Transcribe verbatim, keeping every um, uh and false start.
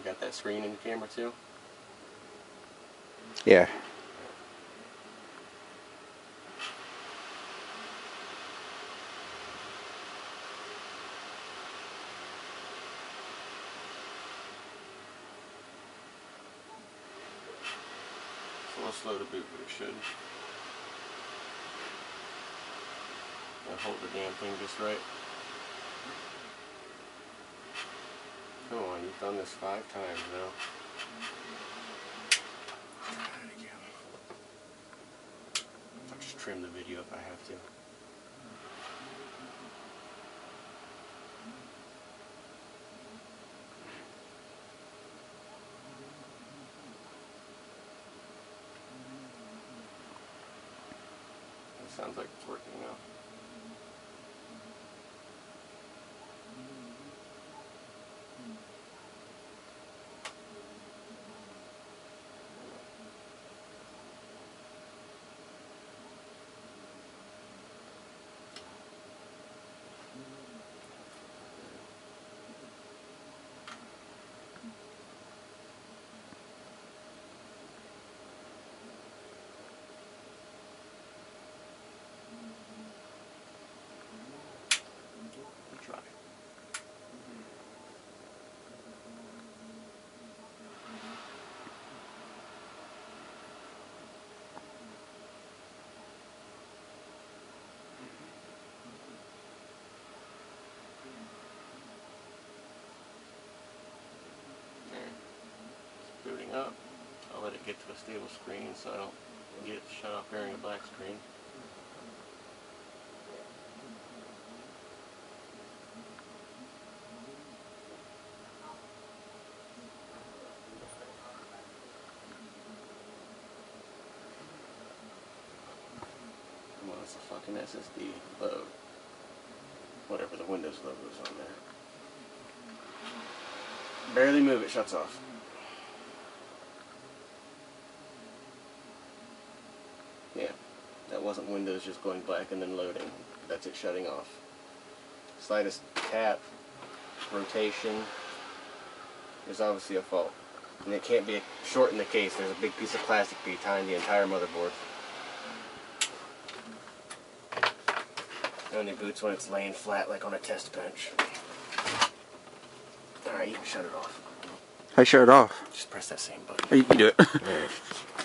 got that screen in the camera too? Yeah. So let's slow the boot, but it should. I'll hold the damn thing just right. Come on, you've done this five times now. Try it again. I'll just trim the video if I have to. It sounds like it's working now. Try. There. It's booting up. I'll let it get to a stable screen so I don't get shut off bearing a black screen. Come on, it's a fucking S S D load. Whatever the Windows logo is on there. Barely move, it shuts off. Yeah, that wasn't Windows just going black and then loading. That's it shutting off. Slightest tap, rotation, there's obviously a fault. And it can't be a short in the case. There's a big piece of plastic behind the entire motherboard. It only boots when it's laying flat like on a test bench. Alright, you can shut it off. I shut it off. Just press that same button. You can do it. There.